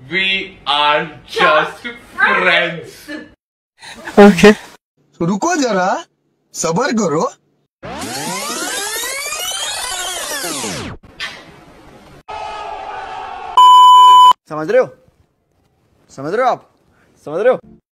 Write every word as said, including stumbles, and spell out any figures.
We are just friends. Okay. तो रुको जरा, सबर करो। समझ रहे हो? समझ रहे हो आप? समझ रहे हो?